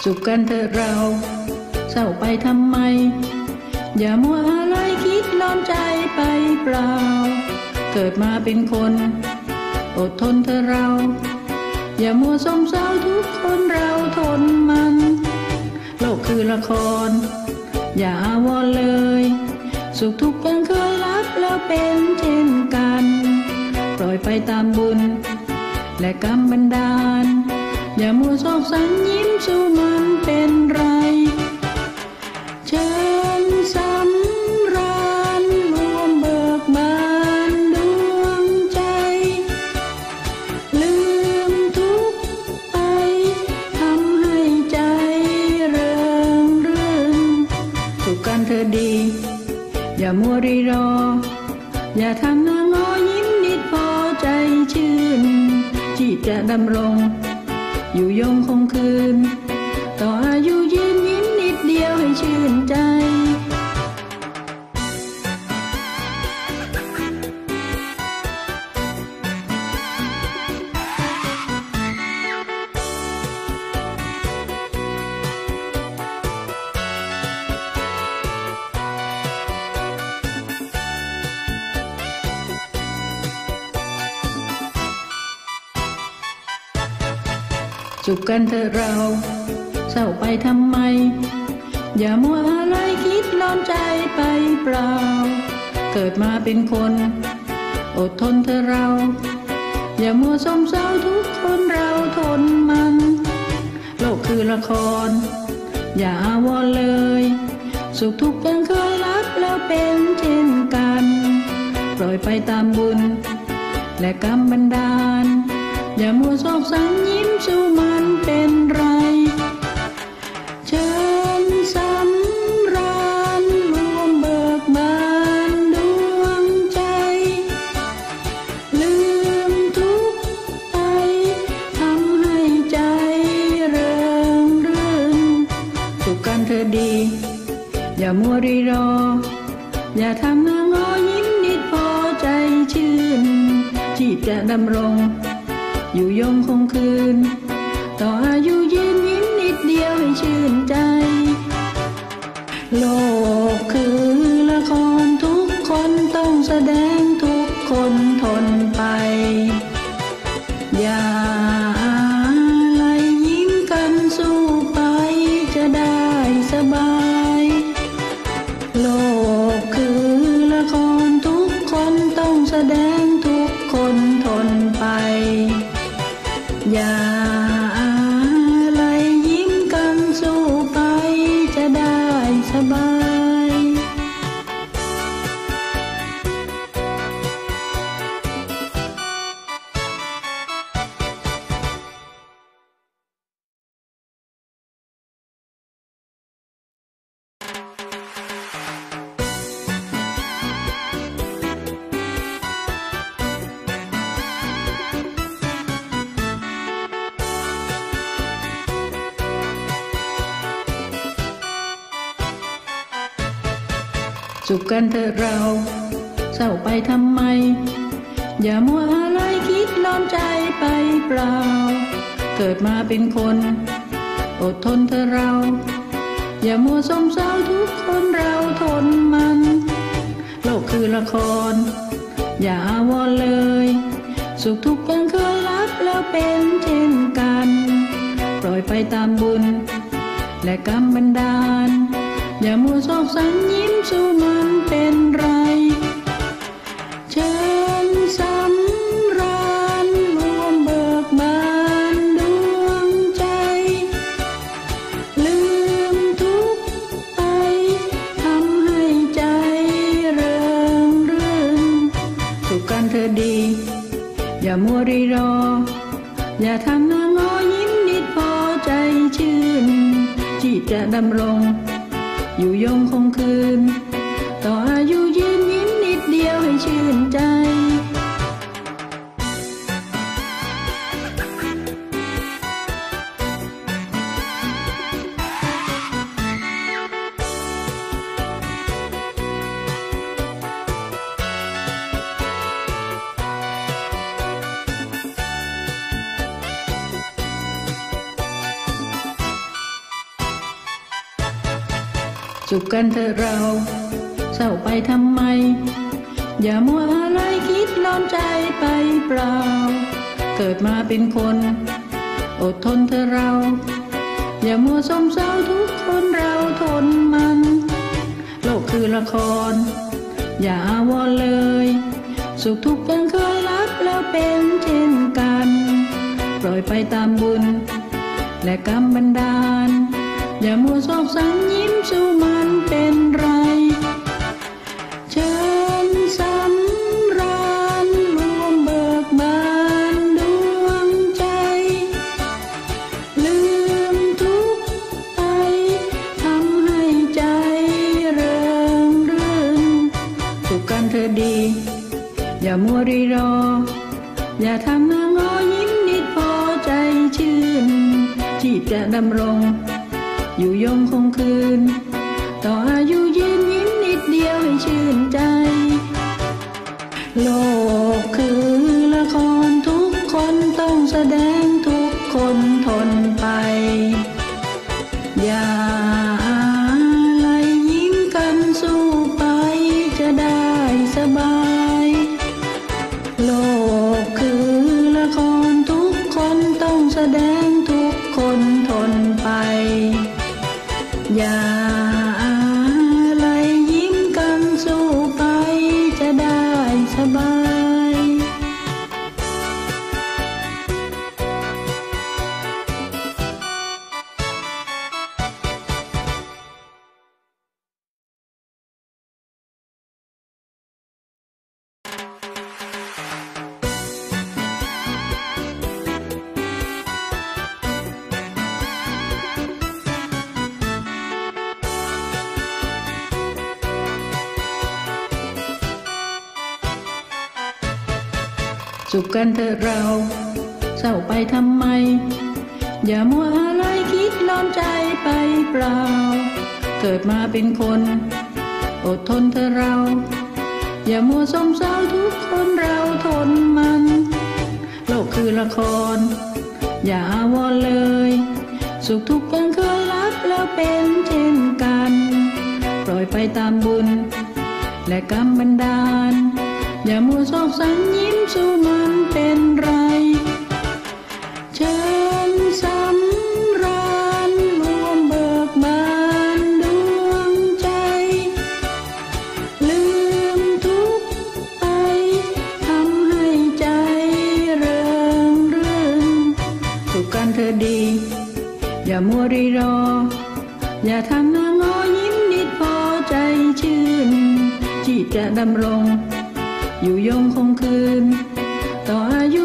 สุขกันเถอะเราเศร้าไปทำไมอย่ามัวอะไรคิดล้อมใจไปเปล่าเกิดมาเป็นคนอดทนเถอะเราอย่ามัวสมเศร้าทุกคนเราทนมันโลกคือละครอย่าอาวรเลยสุขทุกข์ยังเคยรับแล้วเป็นเช่นกันปล่อยไปตามบุญและกรรมบันดาลอย่ามัวโศกสันยิ้มสู้มันเป็นไรเชิญสำราญรวมเบิกบานดวงใจลืมทุกข์ไปทำให้ใจเริงรื่นสุขกันเธอดีอย่ามัวรีรออย่าทำหน้างอยิ้มนิดพอใจชื่นที่จะดำรงอยู่ยงคงคืนต่ออายุยืนยิ้มนิดเดียวให้ชื่นใจสุขกันเถอะเราเศร้าไปทำไมอย่ามัวอะไรคิดล้อมใจไปเปล่าเกิดมาเป็นคนอดทนเถอะเราอย่ามัวสมเศร้าทุกคนเราทนมันโลกคือละครอย่าอาวรเลยสุขทุกข์ยังเคยรับแล้วเป็นเช่นกันปล่อยไปตามบุญและกรรมบันดาลอย่ามัวโศกสันยิ้มสู้มันเป็นไรเชิญสำราญรวมเบิกบานดวงใจลืมทุกข์ไปทำให้ใจเริงรื่นสุขกันเธอดีอย่ามัวรีรออย่าทำหน้างอยิ้มนิดพอใจชื่นที่จะดำรงอยู่ยงคงคืนต่ออายุยืนยิ้มนิดเดียวให้ชื่นใจโลกคือละครทุกคนต้องแสดงทุกคนทนไปอย่าอะไรยิ้มกันสู้ไปจะได้สบายโลกคือละครทุกคนต้องแสดงทุกคนทนไปอย่าอะไรยิ้มกันสู้ไปจะได้สบายสุขกันเถอะเราเศร้าไปทำไมอย่ามัวอะไรคิดล้อมใจไปเปล่าเกิดมาเป็นคนอดทนเถอะเราอย่ามัวสมเศร้าทุกคนเราทนมันโลกคือละครอย่าอาวรเลยสุขทุกข์ยังเคยรับแล้วเป็นเช่นกันปล่อยไปตามบุญและกรรมบันดาลอย่ามัวโศกสันยิ้มสู้มันเป็นไรเชิญสำราญรวมเบิกบานดวงใจลืมทุกข์ไปทำให้ใจเริงรื่นสุขกันเธอดีอย่ามัวรีรออย่าทำหน้างอยิ้มนิดพอใจชื่นที่จะดำรงอยู่ยงคงคืนต่ออายุยืนยิ้มนิดเดียวให้ชื่นใจสุขกันเถอะเราเศร้าไปทำไมอย่ามัวอะไรคิดร้อนใจไปเปล่าเกิดมาเป็นคนอดทนเถอะเราอย่ามัวสมเศร้าทุกคนเราทนมันโลกคือละครอย่าอาวรเลยสุขทุกข์ยังเคยรับแล้วเป็นเช่นกันปล่อยไปตามบุญและกรรมบันดาลอย่ามัวโศกสังยิ้มสู้มันเป็นไรเชิญสำราญรวมเบิกบานดวงใจลืมทุกข์ไปทำให้ใจเริงรื่นสุขกันเธอดีอย่ามัวรีรออย่าทำหน้างอยิ้มนิดพอใจชื่นที่จะดำรงอยู่ยงคงคืนต่ออายุยืนยิ้มนิดเดียวให้ชื่นใจโลกคือละครทุกคนต้องแสดงทุกคนทนไปอย่าอะไรยิ้มกันสู้ไปจะได้สบายโลกคือละครทุกคนต้องแสดงทุกคนทนไปอย่าอะไรยิ้มกันสู้ไปจะได้สบายสุขกันเถอะเราเศร้าไปทำไมอย่ามัวอะไรคิดร้อนใจไปเปล่าเกิดมาเป็นคนอดทนเถอะเราอย่ามัวสมเศร้าทุกคนเราทนมันโลกคือละครอย่าอาวรเลยสุขทุกข์ยังเคยรับแล้วเป็นเช่นกันปล่อยไปตามบุญและกรรมบันดาลอย่ามัวโศกสังยิ้มสู้มันเป็นไรเชิญสำราญรวมเบิกบานดวงใจลืมทุกข์ไปทำให้ใจเริงรื่นสุขกันเธอดีอย่ามัวรีรออย่าทำหน้างอยิ้มนิดพอใจชื่นที่จะดำรงอยู่ยงคงคืนต่ออายุ